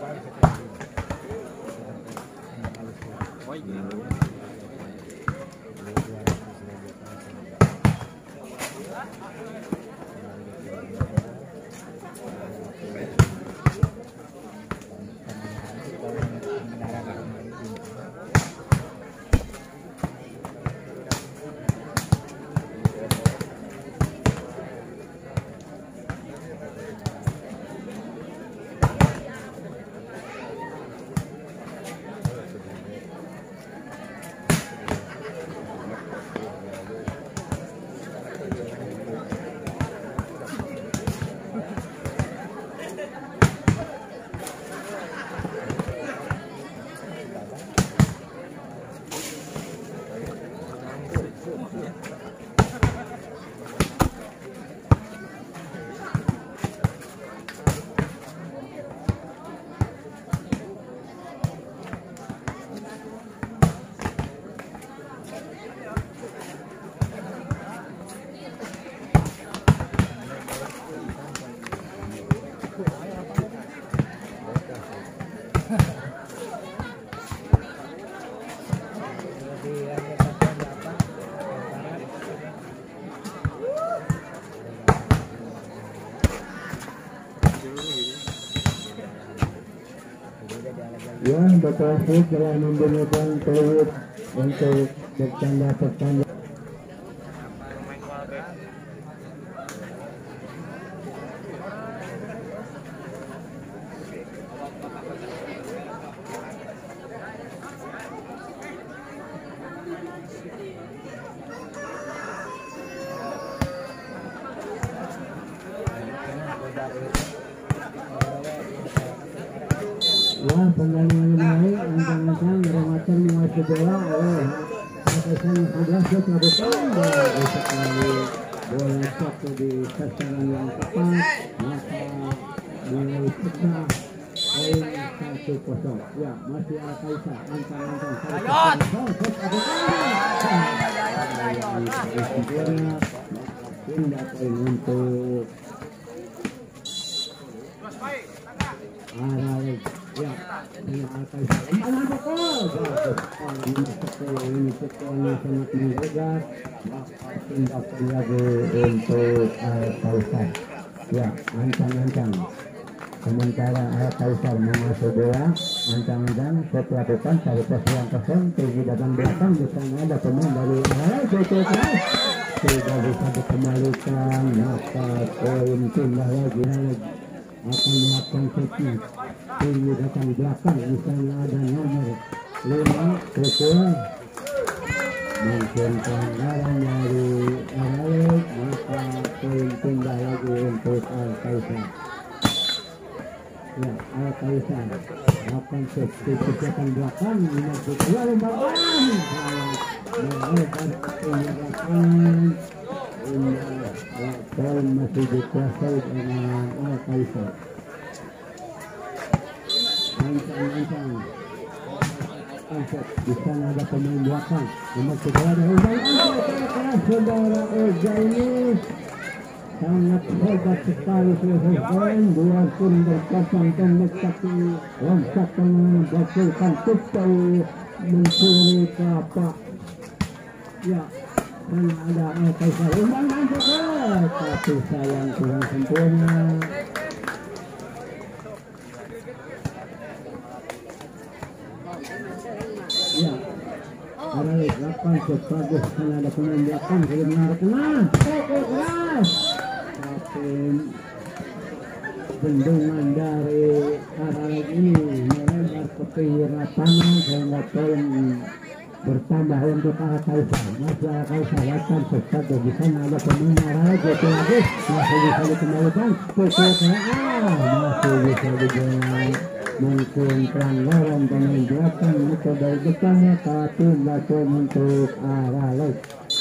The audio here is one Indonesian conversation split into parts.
Ya, Bapak Hafiz telah menggunakan peluit untuk bertanda-tanda. Ya, pertandingan menarik, ancang-ancang Ramadan menguasai bola oleh Makassar 11 Kabupaten dan sekali bola satu di sasaran yang tepat, maka mulai pecah poin 1-0. Ya, masih Al-Kaisa, ancang-ancang pindah poin untuk Aralik. Ya, ini Al-Kaisa umpangan pokok ini sekolahnya sangat mengejar, maka pindah poin lagi untuk Al-Kaisa. Ya, ancang-ancang sementara Al-Kaisa menguasai bola, ancang-ancang setelah depan 1-0 tinggi datang belakang. Di sana ada pemain dari tidak bisa dikembalikan, maka poin pindah lagi akan melakukan sesi tinggi datang belakang. Di sana ada nomor 5 pukul mungkin pelanggaran dari Aralik, maka poin pindah lagi untuk Al-Kaisa. Ya, Al-Kaisa akan sesi persiapan belakang menuju lembagaan melakukan penyerangan. Poin masih dikuasai dengan Al-Kaisa. Ancang-ancang di sana ada pemain belakang nomor 3 ada saudara Eza ini sangat hebat sekali. Selesai dua pun berkacang pendek tapi lompatan menghasilkan pistol mencuri kapak. Ya, dan ada Al-Kaisa umpan tapi sayang kurang sempurna. Ya, Aralik 8 sebagus karena ada pemain belakang belum menarik keras, tapi bendungan dari Aralik ini melebar ke pinggir lapangan sehingga poin bertambah untuk Al-Kaisa. Masih Al-Kaisa 8 sebagus di sana ada pemain Aralik itu lagi masih bisa dikembalikan pukul masih bisa dijalan. Mungkin pelanggaran pemain belakang itu dari depannya, tapi langsung untuk Aralik.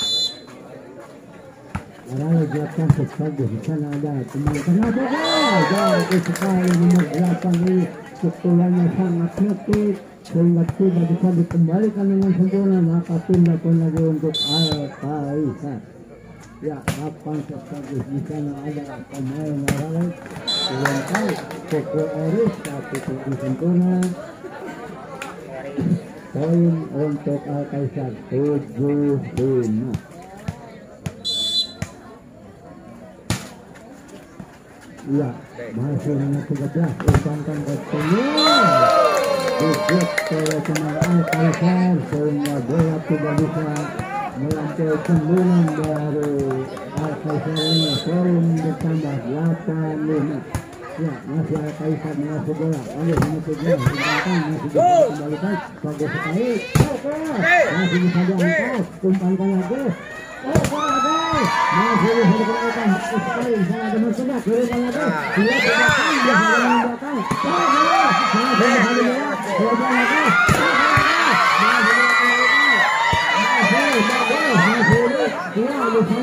Aralik 8 sebagus di sana ada pemain kenapa jauh sekali nomor 8 ini pukulannya sangat hektik sehingga tidak bisa dikembalikan dengan sempurna, maka pindah pun lagi untuk Al-Kaisa. Ya, 8 sebagus di sana ada pemain Aralik. Lengkap Koko Eris tapi tidak sempurna. Poin untuk Alkaisar 7-5. Ya, masih hanya 13. Umpankan ke tengah. Dikit oleh pemain Alkaisar sehingga bola tidak bisa melampaui cemburan dari Alkaisar ini. Poin bertambah 8-5. Ya, masih Alkaisar mengasih bola. Oleh hanya 13. Umpankan masih bisa kembalikan. Bagus sekali. Masih bisa diangkat. Umpankan lagi. Masih bisa dikeluarkan sekali sangat demen sedap berikan lagi dia belakang dia belakang masih bisa dilihat dia lagi masih di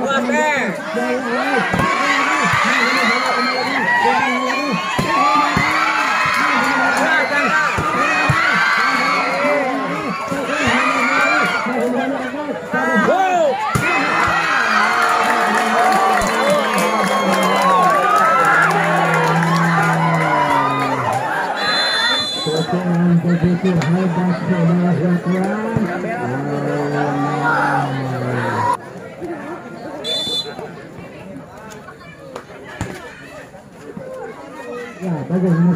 begitu hebat ya bagaimana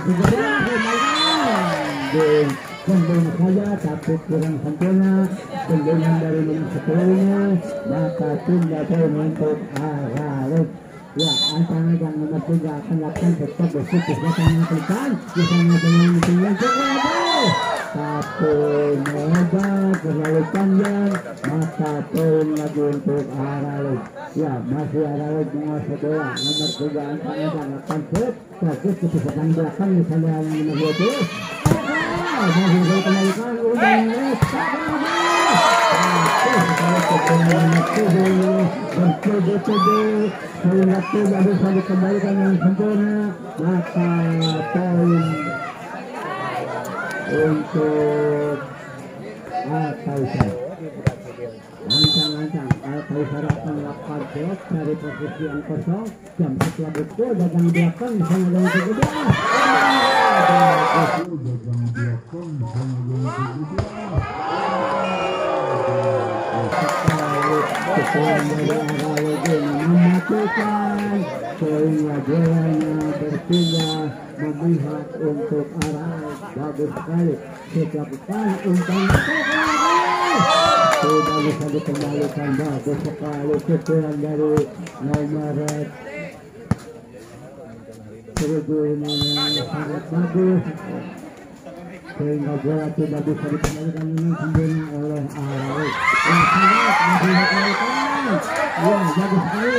kembali saja tapi kurang sempurna tendangan dari nomor 10-nya maka tunda poin untuk Aralek. Ya, antara yang nomor 3 akan lakukan tetap bersyukur akan melakukan di sana dengan tinggal satu meja terlalu panjang maka poin lagi untuk Aralek. Ya, masih Aralek menguasai bola nomor 3 antara yang akan set bagus keputusan belakang misalnya yang nomor 20 masih dikembalikan ulang sehingga tidak bisa dikembalikan yang sempurna maka poin untuk Alkaisar. Lancang-lancang Alkaisar akan melakukan blok dari posisi yang kosong jam setelah betul dagang belakang sama dengan kedua mematikan sehingga bolanya berpindah memihak untuk arah bagus sekali setelah umpan sudah bisa dikembalikan bagus sekali pukulan dari nomor 1000 ini sangat bagus sehingga bola tidak bisa dikembalikan dengan sempurna oleh Aralek yang sangat masih dikembalikan ya bagus sekali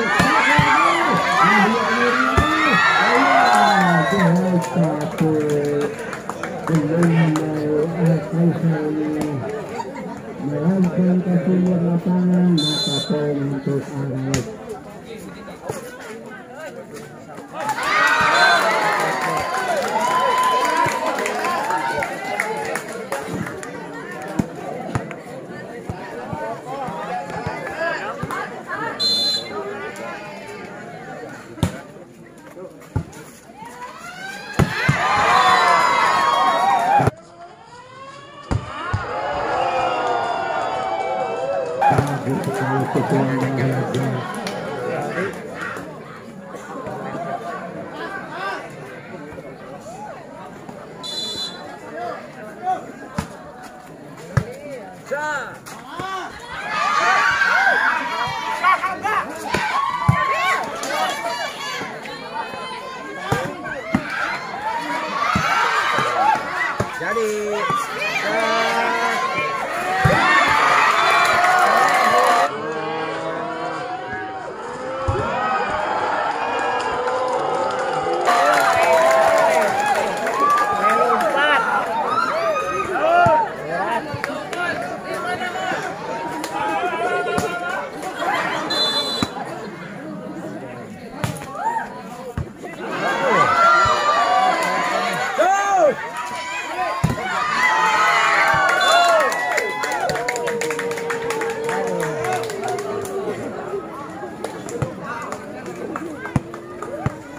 satu tendangan dari Alkaisar ini melakukan ke sumber lapangan maka poin untuk Aralek.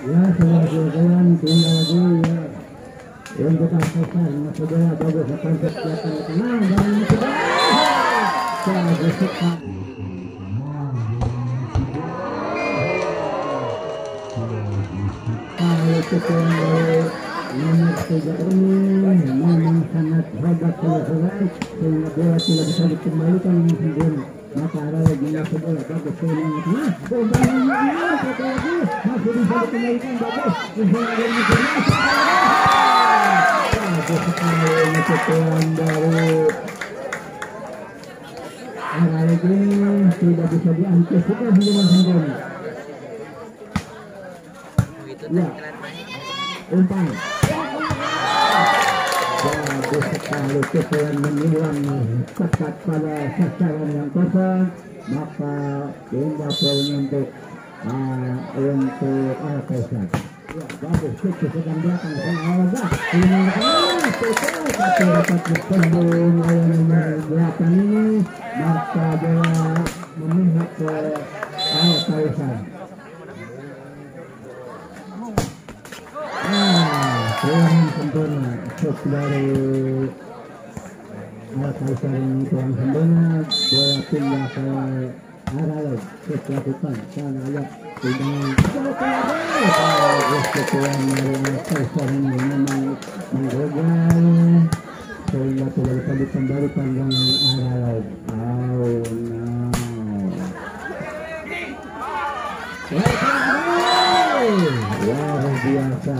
Ya sudah kawan tinggal lagi ya. Untuk Kaisar masih bola bagus akan kegiatan tenang dan sudah. Jadi suka. Kalau kita nomor 3 ini memang sangat hebat keluar sehingga bola tidak bisa dikembalikan sendiri. Maka ada lagi masuk bola bagus semuanya. Nah, bolanya satu lagi masih bisa dikembalikan bagus. Bagus sekali ketuan dari arah lagi tidak bisa diantisipasi dengan sendiri. Ya, umpan. Bagus sekali ketuan menyulam tepat pada sasaran yang kosong. Maka tinggal poin untuk Kaisar. Ya, bagus itu sedang belakang Alaga. Ini tapi dapat bertembung oleh belakang ini. Maka bola memihak ke Kaisar. Tuhan sempurna shot dari Kaisar ini tuhan sempurna. Bola pindah ke arah lakukan karena ada bagus ketuan dari Kaisar ini memang menggogal sehingga tidak bisa dikembalikan dengan arah lain. Luar biasa.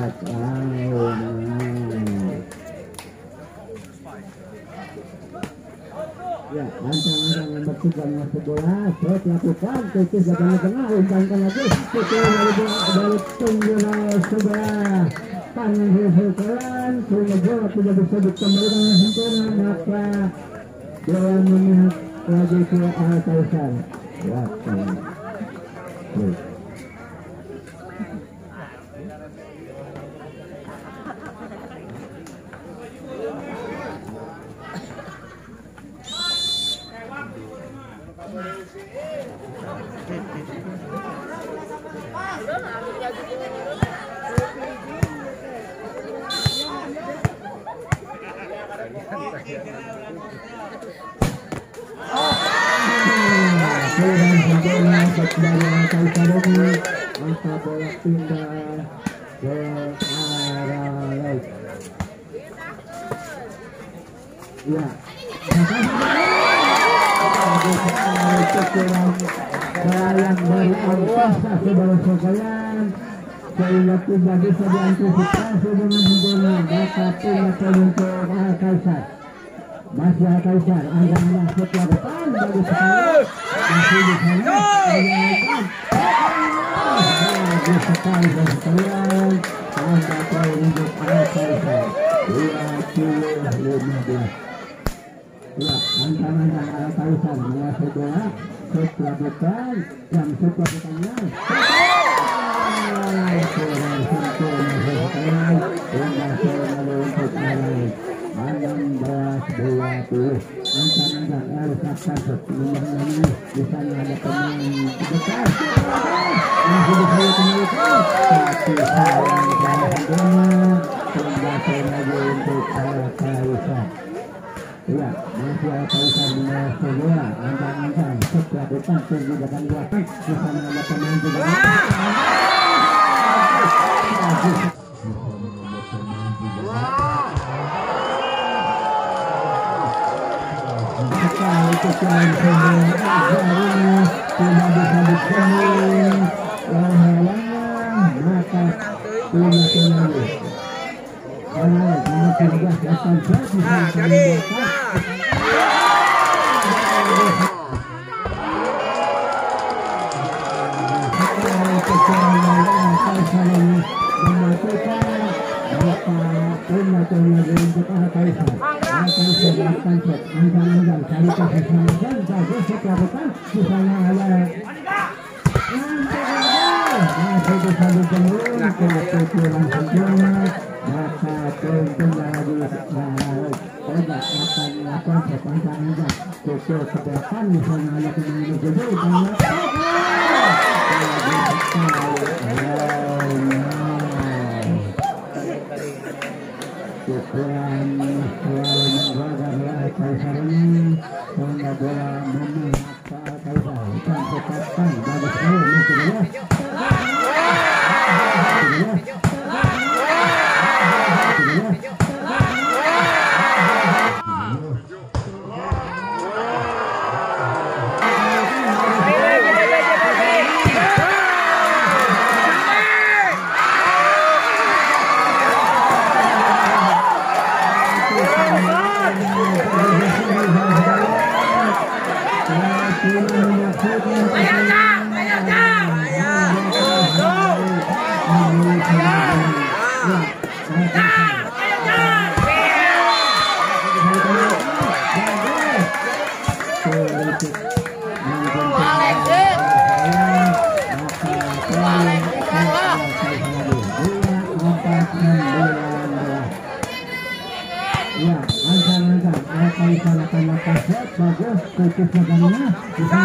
Ya, ancang-ancang nomor 3 masuk bola, shot lakukan, kritis dari tengah, umpankan lagi, betul dari pengguna sebelah tangan Hilfelan, sehingga bola tidak bisa dikembalikan dengan sempurna, maka bola memihak lagi ke Kaisar. Dari Kaisar ini maka bola pindah ke arah lain. Ya, sayang dari Alpasa saudara sekalian sehingga tidak bisa diantisipasi dengan sempurna. Maka pindah ke Kaisar. Masih Kaisar, anda setelah depan bagus sekali, masih di sana, bagus sekali sekalian, anda poin untuk Kaisar, 2-15. Ya, antara Kaisar menguasai bola, setelah depan, yang setelah depannya, kurang sempurna sekalian, untuk arah 16-20. Ancang-ancang Elsa sebelumnya di sana ada pemain besar masih bisa dikembalikan tapi sayang sayangnya kembali lagi untuk Kaisar. Ya, masih Kaisar menguasai bola. Ancang-ancang setelah depan tunggu depan belakang di sana ada pemain juga. Kecuali sebenarnya tidak bisa dikembali maka punya penyanyi nomor 13 akan dan selalu menjaga kaisarnya sehingga bola memihak ke kaisar dan tetapkan bagus sekali masih jelas. Bagus, putus lagannya bisa